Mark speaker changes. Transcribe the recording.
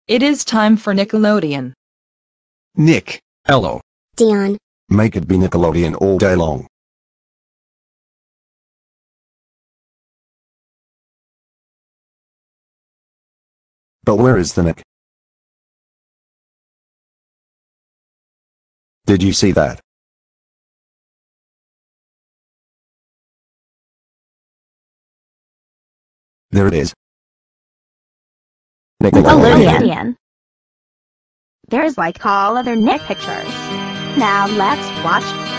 Speaker 1: It is time for Nickelodeon.
Speaker 2: Nick.
Speaker 3: Hello.
Speaker 4: Dion.
Speaker 3: Make it be Nickelodeon all day long. But where is the Nick? Did you see that? There it is.
Speaker 4: Nickelodeon.
Speaker 5: There's like all other Nick pictures. Now let's watch